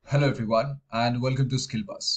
Hello everyone and welcome to skill bus.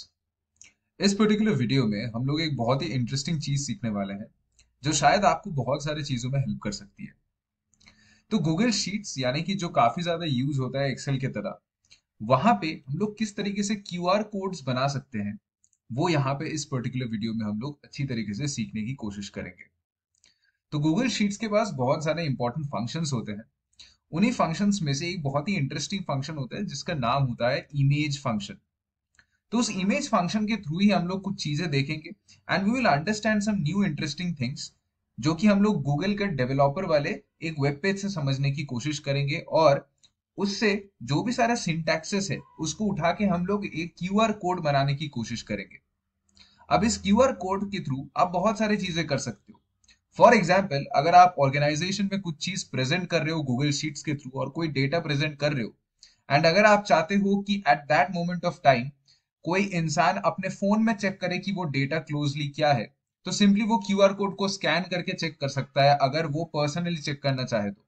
इस particular video में हम लोग एक बहुत ही इंटरेस्टिंग चीज सीखने वाले हैं जो शायद आपको बहुत सारी चीजों में हेल्प कर सकती है। तो गूगल शीट्स यानी कि जो काफी ज्यादा यूज होता है एक्सेल के तरह, वहां पे हम लोग किस तरीके से क्यूआर कोड्स बना सकते हैं, वो यहाँ पे इस पर्टिकुलर वीडियो में हम लोग अच्छी तरीके से सीखने की कोशिश करेंगे। तो गूगल शीट्स के पास बहुत सारे इंपॉर्टेंट फंक्शंस होते हैं। उन्हीं फंक्शंस में से एक बहुत ही इंटरेस्टिंग फंक्शन होता है जिसका नाम होता है इमेज फंक्शन। तो उस इमेज फंक्शन के थ्रू ही हम लोग कुछ चीजें देखेंगे and we will understand some new interesting things जो कि हम लोग गूगल के डेवलपर वाले एक वेब पेज से समझने की कोशिश करेंगे, और उससे जो भी सारा सिंटैक्सेस है उसको उठा के हम लोग एक क्यूआर कोड बनाने की कोशिश करेंगे। अब इस क्यूआर कोड के थ्रू आप बहुत सारी चीजें कर सकते हो। फॉर एग्जाम्पल, अगर आप ऑर्गेनाइजेशन में कुछ चीज प्रेजेंट कर रहे हो गूगल शीट्स के थ्रू और कोई डेटा प्रेजेंट कर रहे हो, एंड अगर आप चाहते हो कि at that moment of time कोई इंसान अपने फोन में चेक करे कि वो डेटा क्लोजली क्या है, तो सिंपली वो क्यूआर कोड को स्कैन करके चेक कर सकता है अगर वो पर्सनली चेक करना चाहे तो।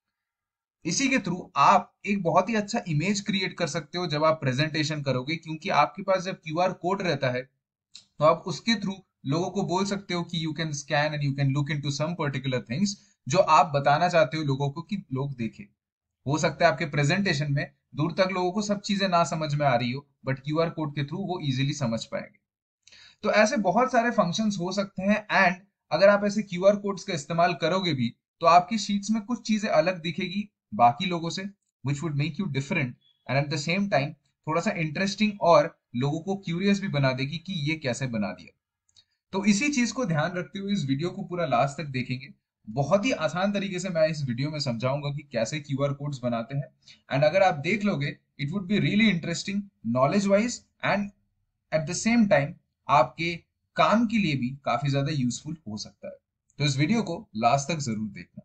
इसी के थ्रू आप एक बहुत ही अच्छा इमेज क्रिएट कर सकते हो जब आप प्रेजेंटेशन करोगे, क्योंकि आपके पास जब क्यूआर कोड रहता है तो आप उसके थ्रू लोगों को बोल सकते हो कि you can scan and you can look into some particular things जो आप बताना चाहते हो लोगों को कि लोग देखें। हो सकता है आपके प्रेजेंटेशन में दूर तक लोगों को सब चीजें ना समझ में आ रही हो, बट क्यूआर कोड के थ्रू वो इजीली समझ पाएंगे। तो ऐसे बहुत सारे फंक्शंस हो सकते हैं, एंड अगर आप ऐसे क्यूआर कोड्स का इस्तेमाल करोगे भी तो आपकी शीट्स में कुछ चीजें अलग दिखेगी बाकी लोगों से, which would make you different and at the same time थोड़ा सा इंटरेस्टिंग, और लोगों को क्यूरियस भी बना देगी कि ये कैसे बना दिया। तो इसी चीज को ध्यान रखते हुए इस वीडियो को पूरा लास्ट तक देखेंगे। बहुत ही आसान तरीके से मैं इस वीडियो में समझाऊंगा कि कैसे क्यूआर कोड्स बनाते हैं, एंड अगर आप देख लोगे it would be really interesting knowledge wise, and at the same time आपके काम के लिए भी काफी ज्यादा यूजफुल हो सकता है। तो इस वीडियो को लास्ट तक जरूर देखना।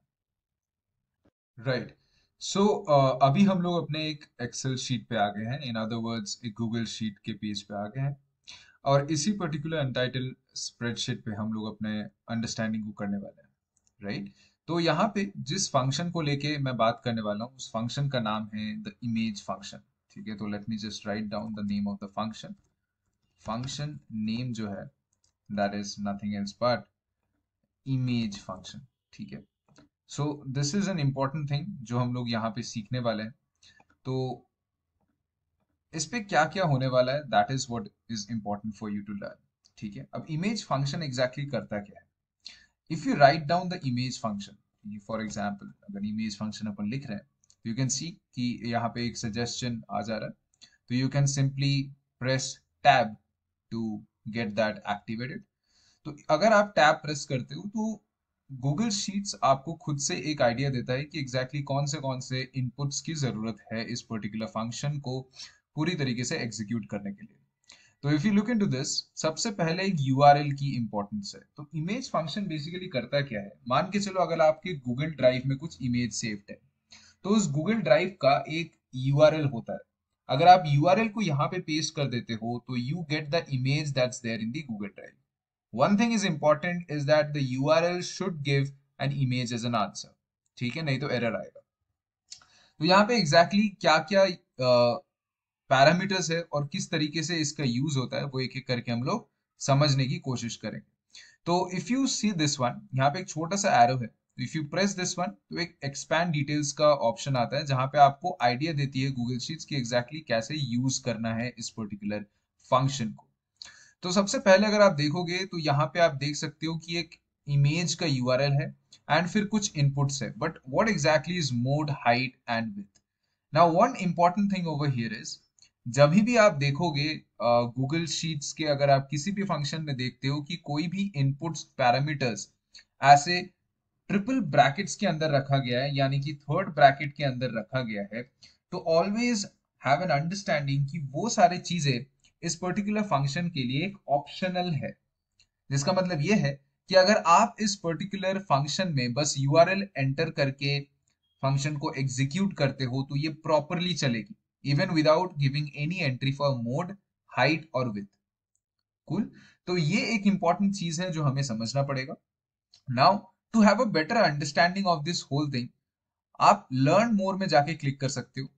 राइट। सो अभी हम लोग अपने एक एक्सेल शीट पे आ गए हैं, इन अदर वर्ड्स एक गूगल शीट के पेज पे आ गए हैं, और इसी पर्टिकुलर अनटाइटल स्प्रेडशीट पे हम लोग अपने अंडरस्टैंडिंग को करने वाले हैं। राइट। तो यहाँ पे जिस फंक्शन को लेके मैं बात करने वाला हूँ उस फंक्शन का नाम है द इमेज फंक्शन। ठीक है, तो let me just write down the name of the function. Function name जो है that is nothing else but image function. ठीक है। So this is an important thing जो हम लोग यहाँ पे सीखने वाले हैं। तो इस पे क्या क्या होने वाला है that is what is important for you to learn. ठीक है, अब इमेज फंक्शन एग्जैक्टली करता क्या है। If you write down the image function, for example अगर इमेज फंक्शन अपन लिख रहे हैं तो यू कैन सी कि यहाँ पे एक सजेशन आ जा रहा है। तो you can simply press tab to get that activated. तो अगर आप टैब प्रेस करते हो तो गूगल शीट्स आपको खुद से एक आइडिया देता है कि एग्जैक्टली कौन से इनपुट्स की जरूरत है इस पर्टिकुलर फंक्शन को पूरी तरीके से एग्जीक्यूट करने के लिए। तो if you look into this, सबसे पहले एक यूआरएल की इंपॉर्टेंस है। तो इमेज फंक्शन बेसिकली करता क्या है, मान के चलो अगर आपके गूगल ड्राइव में कुछ इमेज सेव्ड है तो उस गूगल ड्राइव का एक यूआरएल होता है। अगर आप यूआरएल को यहाँ पे पेस्ट कर देते हो तो you get the image that's there in the Google drive. One thing is important is that the URL should give an image as an answer। ठीक है, नहीं तो एरर आएगा। तो यहाँ पे एग्जैक्टली क्या क्या पैरामीटर्स है और किस तरीके से इसका यूज होता है वो एक एक करके हम लोग समझने की कोशिश करेंगे। तो if you see this one, यहाँ पे एक छोटा सा एरो है, तो if you press this one तो एक एक्सपैंड डिटेल्स का ऑप्शन आता है जहां पे आपको आइडिया देती है गूगल शीट्स की एग्जैक्टली कैसे यूज करना है इस पर्टिकुलर फंक्शन को। तो सबसे पहले अगर आप देखोगे तो यहाँ पे आप देख सकते हो कि एक इमेज का यूआरएल है एंड फिर कुछ इनपुट्स है, but what exactly is mode, height and width. Now one important thing over here is, जब भी आप देखोगे गूगल शीट्स के, अगर आप किसी भी फंक्शन में देखते हो कि कोई भी इनपुट्स पैरामीटर्स ऐसे ट्रिपल ब्रैकेट्स के अंदर रखा गया है यानी कि थर्ड ब्रैकेट के अंदर रखा गया है, तो ऑलवेज हैव एन अंडरस्टैंडिंग कि वो सारी चीजें इस पर्टिकुलर फंक्शन के लिए एक ऑप्शनल है। जिसका मतलब ये है कि अगर आप इस पर्टिकुलर फंक्शन में बस यूआरएल एंटर करके फंक्शन को एग्जीक्यूट करते हो तो ये प्रॉपरली चलेगी even without giving any entry for mode, height और विथ। कूल। तो ये एक इंपॉर्टेंट चीज है जो हमें समझना पड़ेगा। Now to have a better understanding of this whole thing, आप लर्न मोर में जाके क्लिक कर सकते हो।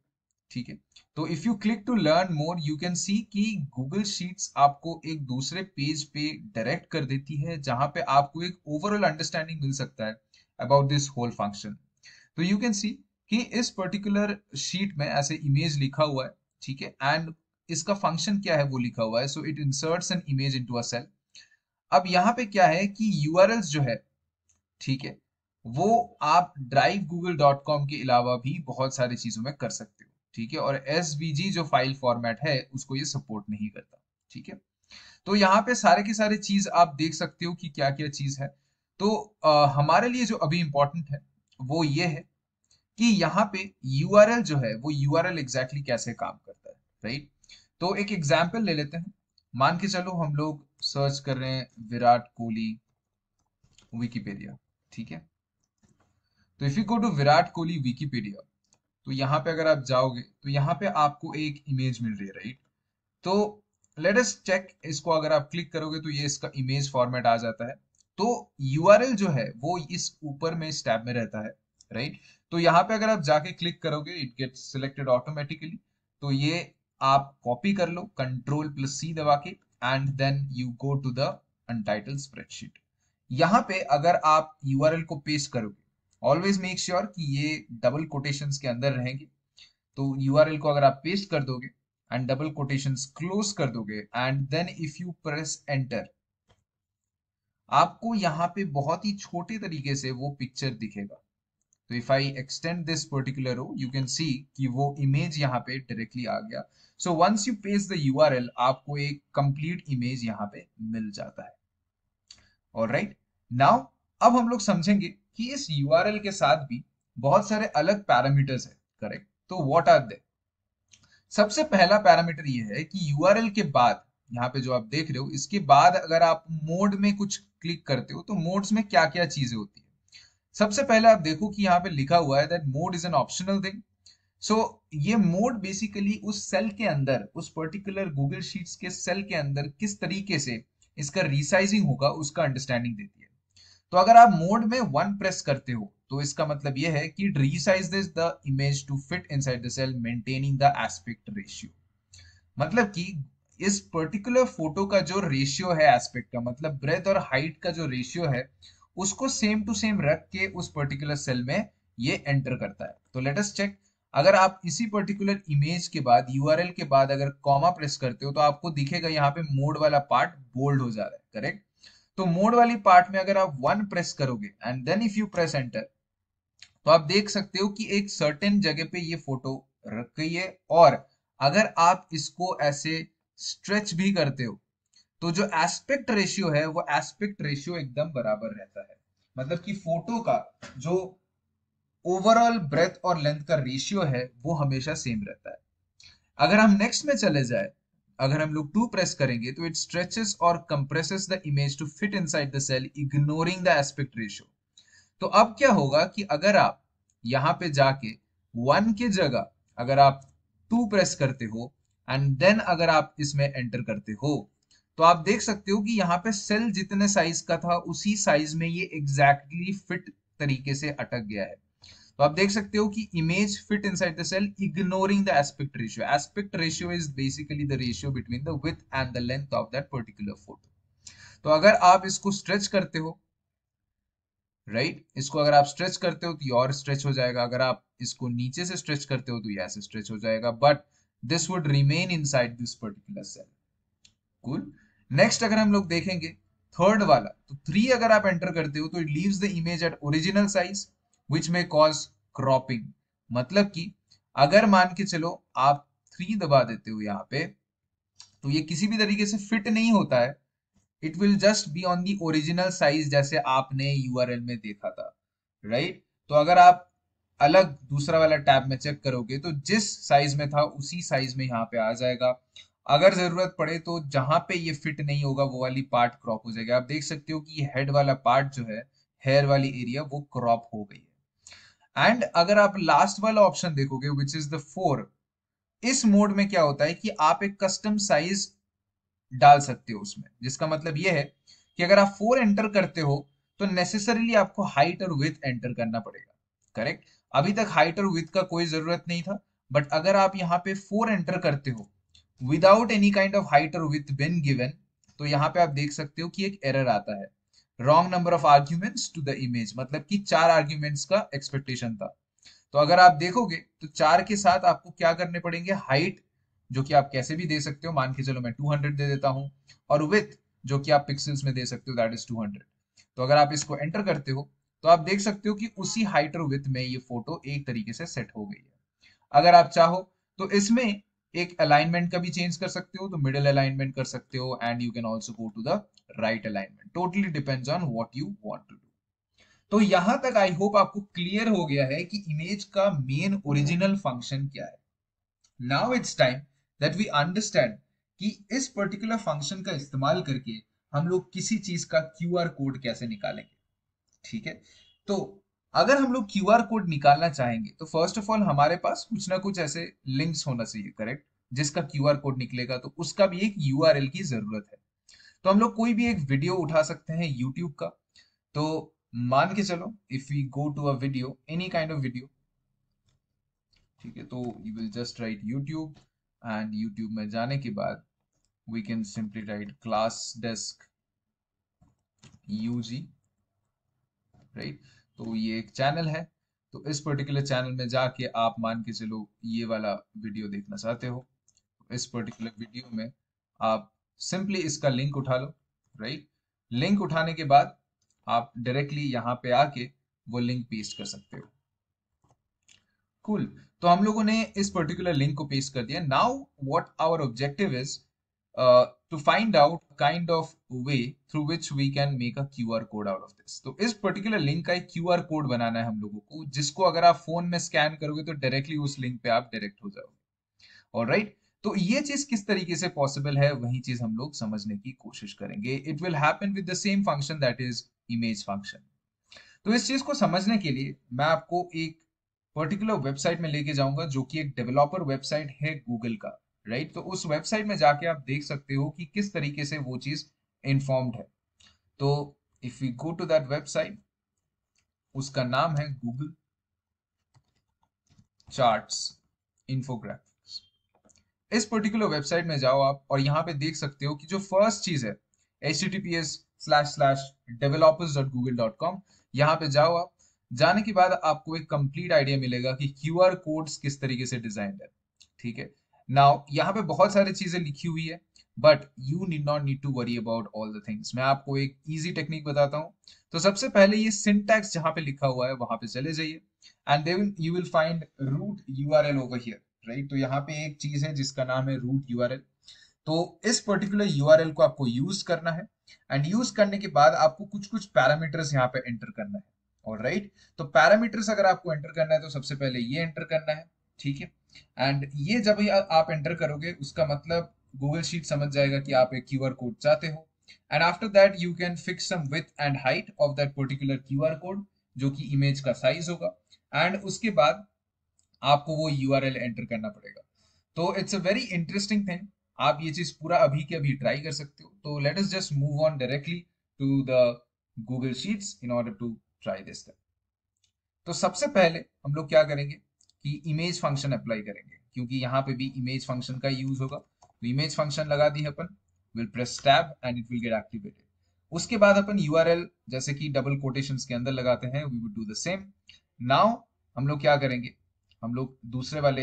ठीक है। तो if you click to learn more you can see कि गूगल शीट्स आपको एक दूसरे पेज पे डायरेक्ट कर देती है, जहां पे आपको एक ओवरऑल अंडरस्टैंडिंग मिल सकता है अबाउट दिस होल फंक्शन। तो यू कैन सी कि इस पर्टिकुलर शीट में ऐसे इमेज लिखा हुआ है, ठीक है, एंड इसका फंक्शन क्या है वो लिखा हुआ है। So it inserts an image into a cell. अब यहाँ पे क्या है कि यूआरएल्स जो है, ठीक है, वो आप ड्राइव गूगल डॉट कॉम के अलावा भी बहुत सारी चीजों में कर सकते हो, ठीक है, और एसवीजी जो फाइल फॉर्मेट है उसको ये सपोर्ट नहीं करता, ठीक है। तो यहाँ पे सारे के सारे चीज आप देख सकते हो कि क्या क्या चीज है। तो हमारे लिए जो अभी इंपॉर्टेंट है वो ये है कि यहाँ पे यूआरएल जो है वो यूआरएल एग्जैक्टली कैसे काम करता है, राइट। तो एक एग्जाम्पल ले लेते हैं। मान के चलो हम लोग सर्च कर रहे हैं विराट कोहली विकीपीडिया, ठीक है। तो if you go to Virat Kohli Wikipedia, तो यहाँ पे अगर आप जाओगे तो यहाँ पे आपको एक इमेज मिल रही है, राइट। तो लेट अस चेक, इसको अगर आप क्लिक करोगे तो ये इसका इमेज फॉर्मेट आ जाता है। तो यूआरएल जो है वो इस ऊपर में इस टैब में रहता है, राइट। तो यहाँ पे अगर आप जाके क्लिक करोगे इट गेट्स सिलेक्टेड ऑटोमेटिकली। तो ये आप कॉपी कर लो कंट्रोल प्लस सी दबा के, and then you go to the untitled spreadsheet. यहाँ पे अगर आप यूआरएल को पेस्ट करोगे, ऑलवेज मेक श्योर कि ये डबल कोटेशंस के अंदर रहेंगे। तो यूआरएल को अगर आप पेस्ट कर दोगे एंड डबल कोटेशंस क्लोज कर दोगे and then if you press enter, आपको यहाँ पे बहुत ही छोटे तरीके से वो पिक्चर दिखेगा। तो if I extend this particular row you can see कि वो इमेज यहाँ पे डायरेक्टली आ गया। So once you paste the URL आपको एक कंप्लीट इमेज यहाँ पे मिल जाता है। ऑलराइट, नाउ अब हम लोग समझेंगे कि इस यूआरएल के साथ भी बहुत सारे अलग पैरामीटर्स है, करेक्ट। तो व्हाट आर दे? सबसे पहला पैरामीटर ये है कि यूआरएल के बाद, यहाँ पे जो आप देख रहे हो इसके बाद अगर आप मोड में कुछ क्लिक करते हो तो मोड्स में क्या क्या चीजें होती है। सबसे पहले आप देखो कि यहाँ पे लिखा हुआ है that mode is an optional thing. So ये मोड बेसिकली उस सेल के अंदर, उस पर्टिकुलर गूगल शीट्स के सेल के अंदर किस तरीके से इसका रिसाइजिंग होगा उसका अंडरस्टैंडिंग देती है। तो अगर आप मोड में 1 प्रेस करते हो तो इसका मतलब यह है कि it resizes the image to fit inside the cell maintaining the aspect ratio. मतलब कि इस पर्टिकुलर फोटो का जो रेशियो है एस्पेक्ट का, मतलब ब्रेथ और हाइट का जो रेशियो है, उसको सेम टू सेम रख के उस पर्टिकुलर सेल में ये एंटर करता है। तो लेट अस चेक। अगर आप इसी पर्टिकुलर इमेज के बाद यूआरएल के बाद अगर कॉमा प्रेस करते हो तो आपको दिखेगा यहाँ पे मोड वाला पार्ट बोल्ड हो जा रहा है, करेक्ट। तो मोड वाली पार्ट में अगर आप 1 प्रेस करोगे and then if you press enter, तो आप देख सकते हो कि एक सर्टेन जगह पे ये फोटो रख गई है। और अगर आप इसको ऐसे स्ट्रेच भी करते हो तो जो एस्पेक्ट रेशियो है वो एस्पेक्ट रेशियो एकदम बराबर रहता है। मतलब कि फोटो का जो ओवरऑल ब्रेथ और लेंथ का रेशियो है वो हमेशा सेम रहता है। अगर हम नेक्स्ट में चले जाए, अगर हम लोग 2 प्रेस करेंगे तो इट स्ट्रेचेस और compresses the image to fit inside the cell ignoring the aspect ratio. तो अब क्या होगा कि अगर आप यहाँ पे जाके 1 की जगह अगर आप 2 प्रेस करते हो एंड देन अगर आप इसमें एंटर करते हो तो आप देख सकते हो कि यहाँ पे सेल जितने साइज का था उसी साइज में ये एग्जैक्टली फिट तरीके से अटक गया है। तो आप देख सकते हो कि image fit inside the cell ignoring the aspect ratio. Aspect ratio is basically the ratio between the width and the length of that particular photo. तो अगर आप इसको स्ट्रेच करते हो, राइट, इसको अगर आप स्ट्रेच करते हो तो ये और स्ट्रेच हो जाएगा। अगर आप इसको नीचे से स्ट्रेच करते हो तो ये ऐसे स्ट्रेच हो जाएगा, but this would remain inside this particular cell. Cool. Next अगर हम लोग देखेंगे थर्ड वाला, तो 3 अगर आप एंटर करते हो तो it leaves the image at original size which may cause cropping. मतलब कि अगर मान के चलो आप 3 दबा देते हो यहाँ पे तो ये किसी भी तरीके से फिट नहीं होता है। It will just be on the original size जैसे आपने यूआरएल में देखा था, राइट। तो अगर आप अलग दूसरा वाला टैब में चेक करोगे तो जिस साइज में था उसी साइज में यहाँ पे आ जाएगा। अगर जरूरत पड़े तो जहां पे ये फिट नहीं होगा वो वाली पार्ट क्रॉप हो जाएगा। आप देख सकते हो कि ये हेड वाला पार्ट जो है, हेयर वाली एरिया, वो क्रॉप हो गई है। एंड अगर आप लास्ट वाला ऑप्शन देखोगे विच इज द 4, इस मोड में क्या होता है कि आप एक कस्टम साइज डाल सकते हो उसमें। जिसका मतलब ये है कि अगर आप 4 एंटर करते हो तो नेसेसरीली आपको हाइट और विड्थ एंटर करना पड़ेगा, करेक्ट। अभी तक हाइट और विड्थ का कोई जरूरत नहीं था, बट अगर आप यहाँ पे 4 एंटर करते हो without any kind of height और विथ बिन गिवन, तो यहाँ पे आप देख सकते हो कि एक एरर आता है, wrong number of arguments to the image, मतलब कि 4 आर्ग्यूमेंट्स का एक्सपेक्टेशन था। तो अगर आप देखोगे तो 4 के साथ आपको क्या करने पड़ेंगे, हाइट जो कि आप कैसे भी दे सकते हो, मान के चलो मैं 200 दे देता हूं, और विथ जो कि आप पिक्सल्स में दे सकते हो, दैट इज 200। तो अगर आप इसको एंटर करते हो तो आप देख सकते हो कि उसी हाइट और विथ में ये फोटो एक तरीके से सेट हो गई है। अगर आप चाहो तो इसमें एक अलाइनमेंट का भी चेंज कर सकते हो, तो मिडिल अलाइनमेंट कर सकते हो, and you can also go to the right alignment, totally depends on what you want to do. तो यहां तक आई होप आपको क्लियर हो गया है कि इमेज का मेन ओरिजिनल फंक्शन क्या है। Now it's time that we understand कि इस पर्टिकुलर फंक्शन का इस्तेमाल करके हम लोग किसी चीज का क्यूआर कोड कैसे निकालेंगे। ठीक है, तो अगर हम लोग क्यूआर कोड निकालना चाहेंगे तो फर्स्ट ऑफ ऑल हमारे पास कुछ ना कुछ ऐसे लिंक्स होना चाहिए, करेक्ट, जिसका क्यूआर कोड निकलेगा, तो उसका भी एक यूआरएल की जरूरत है। तो हम लोग कोई भी एक वीडियो उठा सकते हैं यूट्यूब का। तो मान के चलो if we go to a video, any kind of video, ठीक है, तो you will just write YouTube, and YouTube में जाने के बाद we can simply write class desk UG, right. तो ये एक चैनल है, तो इस पर्टिकुलर चैनल में जाके आप मान के चलो ये वाला वीडियो देखना चाहते हो, तो इस पर्टिकुलर वीडियो में आप सिंपली इसका लिंक उठा लो, राइट। लिंक उठाने के बाद आप डायरेक्टली यहाँ पे आके वो लिंक पेस्ट कर सकते हो। कूल, तो हम लोगों ने इस पर्टिकुलर लिंक को पेस्ट कर दिया। Now what our objective is to find out kind of way through which we can make a QR code out of this. तो इस पर्टिकुलर लिंक का एक क्यूआर कोड बनाना है हम लोगों को, जिसको अगर आप फोन में स्कैन करोगे तो डायरेक्टली उस लिंक पे आप डायरेक्ट हो जाओगे। ऑलराइट, तो ये चीज किस तरीके से पॉसिबल है, वही चीज हम लोग समझने की कोशिश करेंगे। It will happen with the same function, that is image function. तो इस चीज को समझने के लिए मैं आपको एक पर्टिकुलर वेबसाइट में लेके जाऊंगा, जो कि एक डेवलपर वेबसाइट है गूगल का, राइट। तो उस वेबसाइट में जाके आप देख सकते हो कि किस तरीके से वो चीज इन्फॉर्म्ड है। तो if you go to that website, उसका नाम है गूगल चार्ट्स इन्फोग्राफिक्स। इस पर्टिकुलर वेबसाइट में जाओ आप, और यहाँ पे देख सकते हो कि जो फर्स्ट चीज है https://developers.google.com, यहाँ पे जाओ आप। जाने के बाद आपको एक कंप्लीट आइडिया मिलेगा कि क्यूआर कोड्स किस तरीके से डिजाइंड है। ठीक है, नाउ यहाँ पे बहुत सारी चीजें लिखी हुई है, but you need to worry about all the things. मैं आपको एक इजी टेक्निक बताता हूँ। तो सबसे पहले ये सिंटैक्स जहाँ पे लिखा हुआ है वहां पे चले जाइए, and then you will find root URL over here, right. तो यहाँ पे एक चीज है जिसका नाम है रूट यूआरएल। तो इस पर्टिकुलर यूआरएल को आपको यूज करना है, एंड यूज करने के बाद आपको कुछ कुछ पैरामीटर्स यहाँ पे एंटर करना है। और राइट, तो पैरामीटर्स अगर आपको एंटर करना है तो सबसे पहले ये एंटर करना है, ठीक है। एंड ये जब ही आप एंटर करोगे उसका मतलब गूगल शीट समझ जाएगा कि आप एक क्यूआर कोड चाहते हो, and after that you can fix some width and height of that particular QR code, जो कि इमेज का साइज होगा। एंड उसके बाद आपको वो यूआरएल एंटर करना पड़ेगा। तो it's a very interesting thing, आप ये चीज पूरा अभी के अभी ट्राई कर सकते हो। तो let us just move on directly to the Google sheets in order to try this thing. तो सबसे पहले हम लोग क्या करेंगे कि इमेज फंक्शन अप्लाई करेंगे, क्योंकि यहाँ पे भी इमेज फंक्शन का यूज होगा। तो इमेज फंक्शन लगा दी है अपन, will press tab and it will get activated. उसके बाद अपन यूआरएल जैसे कि डबल कोटेशंस के अंदर लगाते हैं, we would do the same. Now हम लोग क्या करेंगे, हम लोग दूसरे वाले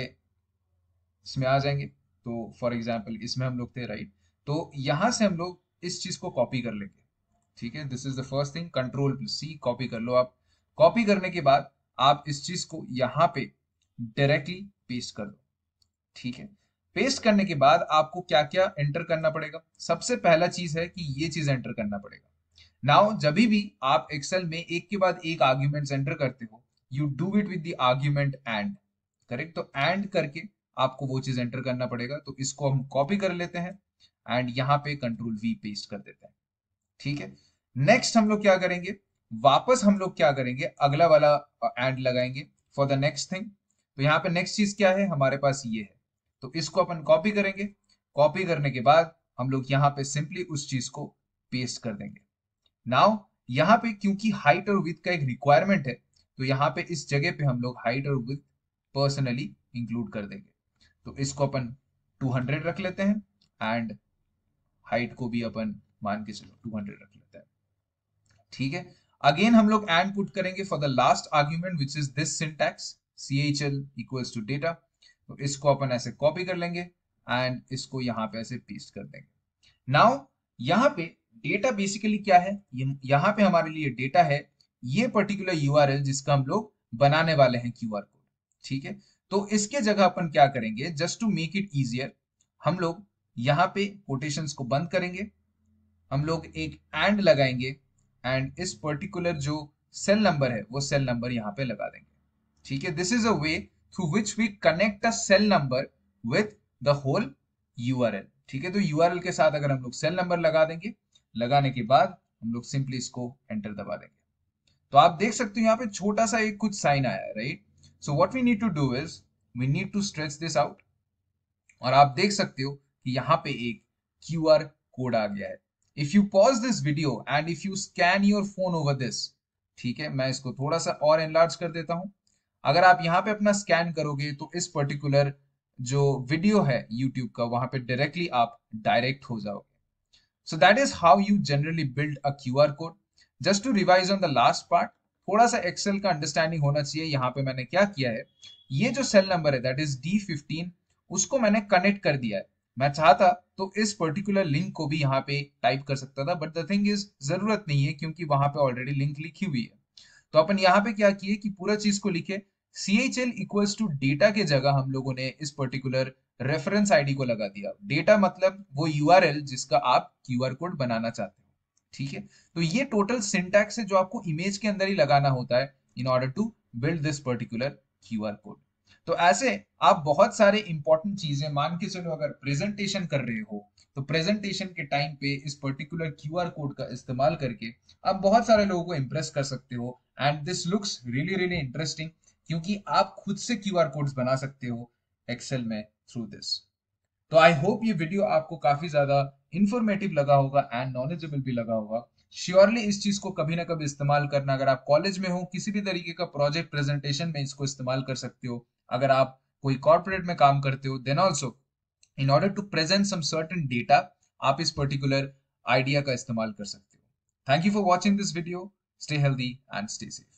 इसमें आ जाएंगे। तो फॉर एग्जाम्पल इसमें हम लोग थे, राइट। तो यहां से हम लोग इस चीज को कॉपी कर लेंगे, ठीक है। This is the first thing, control plus C, copy कर लो आप। कॉपी करने के बाद आप इस चीज को यहाँ पे डायरेक्टली पेस्ट कर दो, ठीक है। पेस्ट करने के बाद आपको क्या क्या एंटर करना पड़ेगा, सबसे पहला चीज है कि ये चीज एंटर करना पड़ेगा। नाउ जब भी आप एक्सेल में एक के बाद एक आर्ग्यूमेंट्स एंटर करते हो, you do it with the argument and, correct. तो एंड करके आपको वो चीज एंटर करना पड़ेगा। तो इसको हम कॉपी कर लेते हैं एंड यहाँ पे कंट्रोल वी पेस्ट कर देते हैं, ठीक है। नेक्स्ट हम लोग क्या करेंगे, वापस हम लोग क्या करेंगे, अगला वाला एंड लगाएंगे फॉर द नेक्स्ट थिंग। तो यहाँ पे नेक्स्ट चीज क्या है, हमारे पास ये है। तो इसको अपन कॉपी करेंगे। कॉपी करने के बाद हम लोग यहाँ पे सिंपली उस चीज को पेस्ट कर देंगे। नाउ यहाँ पे क्योंकि हाइट और विथ का एक रिक्वायरमेंट है, तो यहाँ पे इस जगह पे हम लोग हाइट और विथ पर्सनली इंक्लूड कर देंगे। तो इसको अपन 200 रख लेते हैं एंड हाइट को भी अपन मान के चलो 200 रख लेते हैं। ठीक है, अगेन हम लोग एंड पुट करेंगे for the last argument which is this syntax CHL equals to data. तो इसको अपन ऐसे कॉपी कर लेंगे एंड इसको यहाँ पे ऐसे पेस्ट कर देंगे। नाउ यहाँ पे डेटा बेसिकली क्या है, यहाँ पे हमारे लिए डेटा है ये पर्टिकुलर URL जिसका हम लोग बनाने वाले हैं QR कोड। ठीक है, तो इसके जगह अपन क्या करेंगे, just to make it easier हम लोग यहाँ पे कोटेशंस को बंद करेंगे, हम लोग एक एंड लगाएंगे एंड इस पर्टिकुलर जो सेल नंबर है वो सेल नंबर यहाँ पे लगा देंगे। ठीक है, this is a way through which we connect a cell number with the whole URL। ठीक है, तो URL के साथ अगर हम लोग सेल नंबर लगा देंगे, लगाने के बाद हम लोग सिंपली इसको एंटर दबा देंगे। तो आप देख सकते हो यहाँ पे छोटा सा एक कुछ साइन आया है, right. So what we need to do is we need to stretch this out और आप देख सकते हो कि यहाँ पे एक QR कोड आ गया है। If you pause this video and if you scan your phone over this, ठीक है, मैं इसको थोड़ा सा और एनलार्ज कर देता हूं। अगर आप यहाँ पे अपना स्कैन करोगे तो इस पर्टिकुलर जो वीडियो है YouTube का, वहां पे डायरेक्टली आप डायरेक्ट हो जाओगे। So that is how you generally build a QR code. Just to revise on the last part, थोड़ा सा एक्सेल का अंडरस्टैंडिंग होना चाहिए। यहाँ पे मैंने क्या किया है, ये जो सेल नंबर है दैट इज D15, उसको मैंने कनेक्ट कर दिया है। मैं चाहता तो इस पर्टिकुलर लिंक को भी यहाँ पे टाइप कर सकता था, बट द थिंग इज जरूरत नहीं है क्योंकि वहां पे ऑलरेडी लिंक लिखी हुई है। तो अपन यहाँ पे क्या किए कि पूरा चीज को लिखे CHL इक्वल्स टू डेटा के जगह हम लोगों ने इस पर्टिकुलर रेफरेंस आईडी को लगा दिया। डेटा मतलब वो URL जिसका आप QR कोड बनाना चाहते हो। ठीक है, तो ये टोटल सिंटैक्स है जो आपको इमेज के अंदर ही लगाना होता है in order to build this particular QR code. तो ऐसे आप बहुत सारे इंपॉर्टेंट चीजें मान के चलो, अगर प्रेजेंटेशन कर रहे हो तो प्रेजेंटेशन के टाइम पे इस पर्टिकुलर QR कोड का इस्तेमाल करके आप बहुत सारे लोगों को इंप्रेस कर सकते हो and this looks really really interesting क्योंकि आप खुद से QR कोड्स बना सकते हो एक्सेल में थ्रू दिस। तो आई होप ये वीडियो आपको काफी ज्यादा इंफॉर्मेटिव लगा होगा एंड नॉलेजेबल भी लगा होगा। श्योरली इस चीज को कभी ना कभी इस्तेमाल करना, अगर आप कॉलेज में हो किसी भी तरीके का प्रोजेक्ट प्रेजेंटेशन में इसको इस्तेमाल कर सकते हो। अगर आप कोई कॉर्पोरेट में काम करते हो then also in order to present some certain data आप इस पर्टिकुलर आइडिया का इस्तेमाल कर सकते हो। Thank you for watching this video. Stay healthy and stay safe.